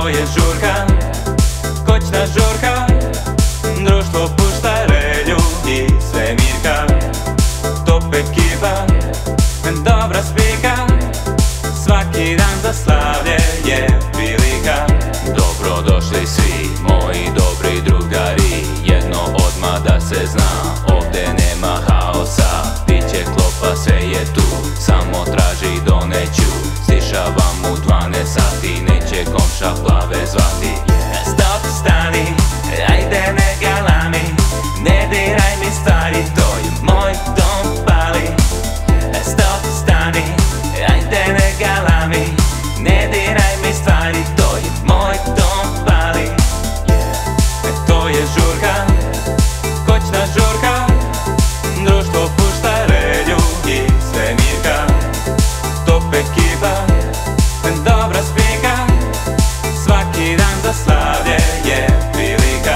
To je žurka, kućna žurka. Društvo pušta Relju i Svemirka. Top ekipa, dobra spika. Svaki dan za slavlje je prilika. Dobro došli svi, moji dobri drugari. Jedno odma da se zna, ovde nema haosa. Piće, klopa, sve je tu, samo traži doneću. Stišavam u 12 sati, neće komša plave zvati. Stop, stani, ajde ne galami, ne diraj mi stari, to je moj dom, pali. Stop, stani, ajde ne galami, ne diraj mi stari, to je moj dom, pali. To je žurka, kućna žurka. Društvo pušta Relju i Svemirka. Top ekipa, dobra spika. Svaki dan za slavlje je prilika.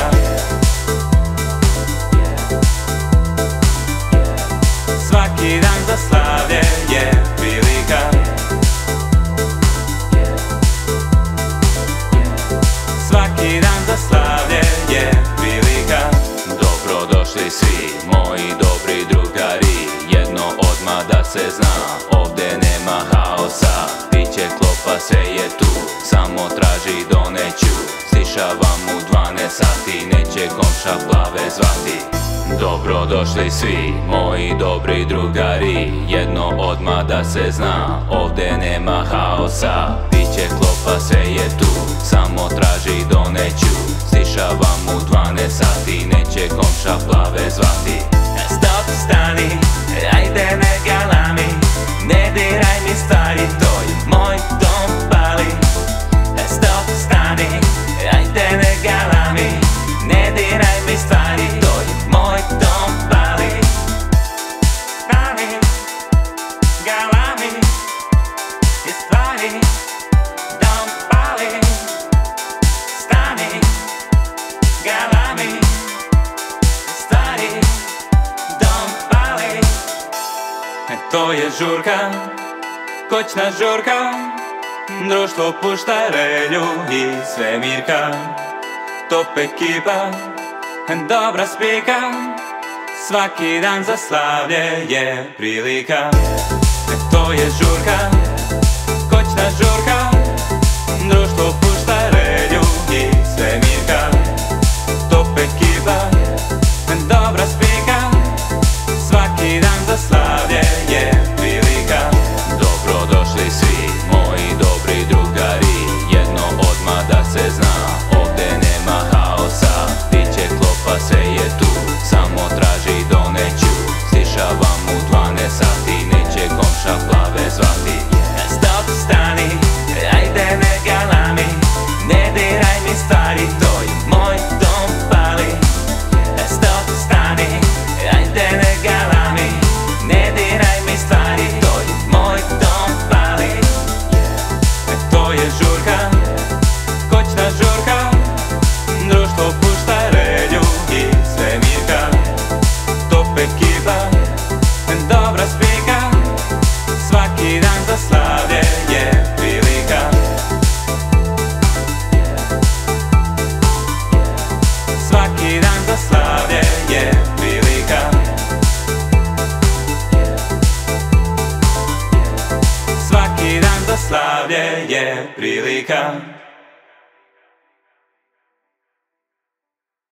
Svaki dan za slavlje je prilika. Svaki dan za slavlje je prilika. Dobro došli svi, moji dobri drugari. Jedno odma da se zna, ovde nema haosa. Piće, klopa, sve je tu, samo traži doneću. Stišavam u 12 sati, neće komša plave zvati. Dobro došli svi, moji dobri drugari. Jedno odma da se zna, ovde nema haosa. Piće, klopa, sve je tu, samo traži doneću. Stišavam u 12 sati, neće komša plave zvati. Stop, stani, ajde ne galami, ne diraj mi stari, to je moj dom, pali. Stop, stani, ajde ne galami, ne diraj mi stari, to je moj dom, pali. Stani, galami, i stvari, dom, pali. Stani, galami, stvari, dom, pali. To je žurka, kućna žurka. Društvo pušta Relju i Svemirka. Top ekipa, dobra spika. Svaki dan za slavlje je prilika. To je žurka, kućna žurka. Društvo pušta Relju i Svemirka. Top ekipa, dobra spika. Svaki dan za slavlje je prilika. Dobro došli svi, moji dobri drugari. Jedno odma da se zna, ovde nema haosa. Piće, klopa, sve je tu, samo traži doneću. Stišavam u 12 sati, neće komša plave zvati. Stop, stani, ajde ne galami, ne diraj mi stari, to je moj dom, pali. Stop, stani, ajde ne galami, ne diraj mi stari, to je moj dom, pali. To je žurka, kućna žurka. Društvo pušta Relju i Svemirka. Top ekipa, dobra spika. Svaki dan za slavlje je prilika. Svaki dan za slavlje je prilika. Svaki dan za slavlje je prilika.